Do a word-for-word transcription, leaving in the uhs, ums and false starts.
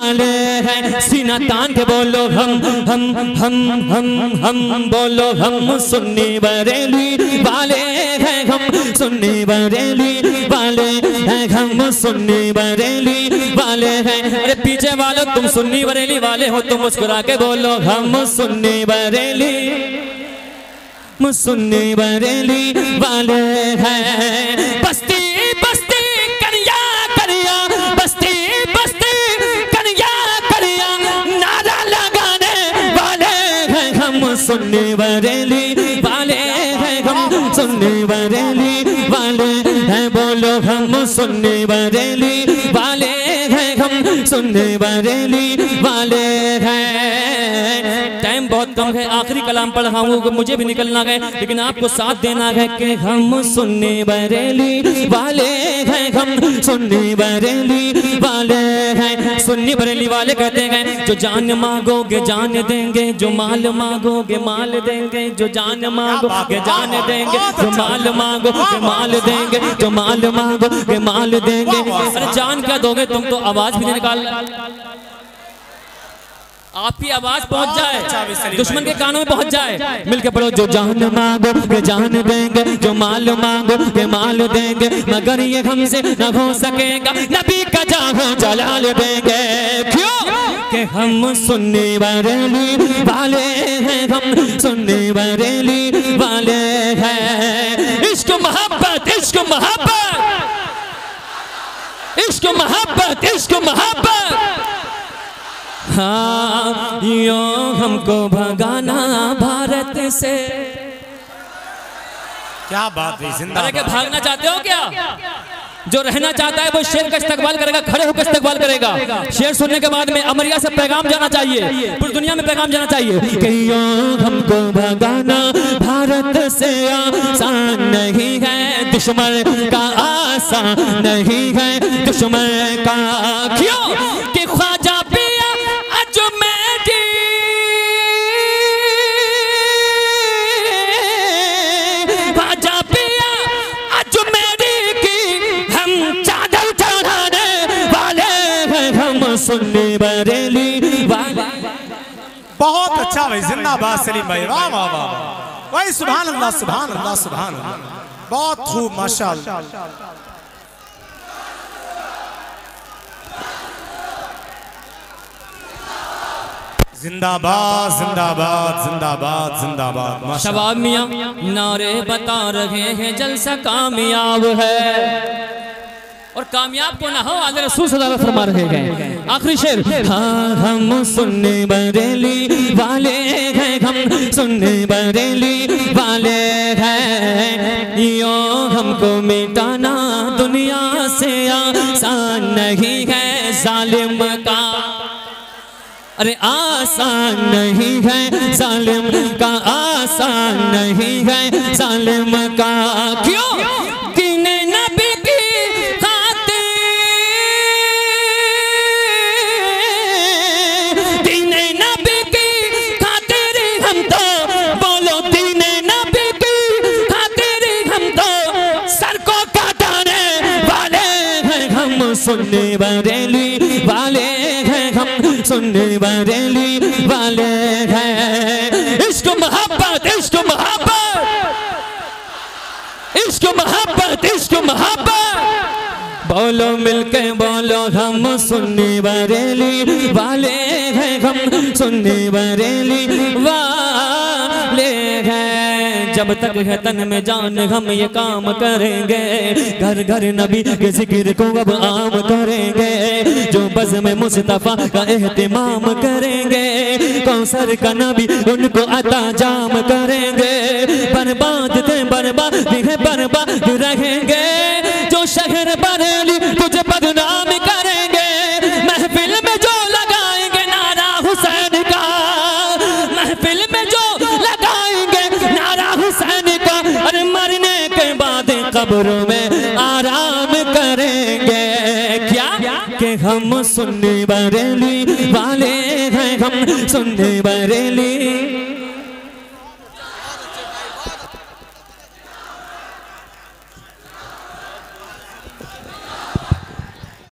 वाले हैं। सीना तान के बोलो हम हम हम हम हम बोलो हम सुन्नी बरेली वाले हैं, हम सुन्नी बरेली वाले हैं, हम सुन्नी बरेली वाले हैं। अरे पीछे वालों तुम सुन्नी बरेली वाले हो तो मुस्कुरा के बोलो हम सुन्नी बरेली सुन्नी बरेली वाले हैं। बस्ती बस्ती करिया करिया बस्ती बस्ती करिया करिया नारा लगाने वाले हैं, हम सुन्नी बरेली वाले हैं, हम सुन्नी बरेली वाले हैं। बोलो हम सुन्नी बरेली वाले हैं, हम सुन्नी बरेली वाले हैं। टाइम बहुत कम है, आखिरी कलाम पढ़ाऊंगा, मुझे भी निकलना है, लेकिन आपको साथ देना है कि हम सुन्नी बरेली वाले हैं, हम सुन्नी बरेली वाले हैं। सुन्नी बरेली वाले कहते हैं जो जान मांगोगे जान देंगे, जो माल मांगोगे माल देंगे, जो जान मांगोगे जान देंगे, जो माल मांगोगे माल देंगे, जो माल मांगोगे माल देंगे। अरे जान क्या दोगे तुम तो आवाज भी नहीं निकाल, आपकी आवाज पहुंच जाए, दुश्मन के कानों में पहुंच जाए। मिलके पढ़ो जो जान मांगोगे जान देंगे, जो माल मांगोगे माल देंगे, मगर ये हमसे न हो सकेगा, नबी का जाहो जलाल देंगे। क्यों कि हम सुन्नी बरेली वाले हैं, हम सुन्नी बरेली वाले हैं। इश्क मोहब्बत इश्क मोहब्बत इश्क मोहब्बत इश्क मोहब्बत, हाँ यो हमको भगाना भारत से। क्या बात है, जिंदा अरे क्या भागना चाहते हो क्या? जो रहना चाहता है वो शेर का इस्तकबाल करेगा, खड़े होकर इस्तकबाल करेगा। शेर सुनने के बाद में अमरिया से पैगाम जाना चाहिए, पूरी दुनिया में पैगाम जाना चाहिए कि यो हमको भगाना भारत से आसान नहीं है, दुश्मन का आसान नहीं है, दुश्मन का। क्यों कि ख्वाजा पिया अजमेरी ख्वाजा पिया अजमेरी की हम चादर चढ़ाने वाले हैं, हम सुन्नी बरेली वाले। बहुत अच्छा भाई, जिंदाबाद सलीम भाई, वाह वाह वाह भाई, सुभान अल्लाह सुभान अल्लाह सुभान अल्लाह, बहुत खूब माशाअल्लाह। जिंदाबाद जिंदाबाद जिंदाबाद जिंदाबाद। शबाब मियां नारे बता रहे हैं जलसा कामयाब है, और कामयाब को ना हो आले रसूल सल्लल्लाहु अलैहि वसल्लम फरमा रहे हैं। आखिरी शेर, हाँ हम सुन्नी बरेली वाले हैं, हम सुन्नी बरेली वाले हैं। यो हमको मिटाना दुनिया से आसान नहीं है, जालिम का अरे आसान नहीं है, जालिम का आसान नहीं है, जालिम का। क्यों दीने नबी की खातिर, दीने नबी की खातिर हम तो, बोलो दीने नबी की खातिर हम तो सर को काटने वाले हैं, हम सुन्नी बरेली वाले हैं, हम सुन्नी बरेली वाले हैं। इश्क मोहब्बत इश्क मोहब्बत इश्क मोहब्बत इश्क मोहब्बत, बोलो मिलके बोलो हम सुन्नी बरेली वाले हैं, हम सुन्नी बरेली वाले हैं। जब तक है तन में जान हम ये काम करेंगे, घर घर नबी के जिक्र को अब आम करेंगे, जो बज़ में मुस्तफ़ा का एहतिमाम करेंगे, कौसर का नबी उनको अता जाम करेंगे। बर्बाद थे बर्बाद है बर्बाद रहेंगे, जो शहर बरेली तुझे बदनाम करेंगे, महफिल में जो लगाएंगे नारा हुसैन का, महफिल में जो लगाएंगे नारा हुसैन का, अरे मरने के बाद कब्र में आराम करेंगे। क्या कि हम सुन्नी बरेली वाले हैं, हम सुन्नी बरेली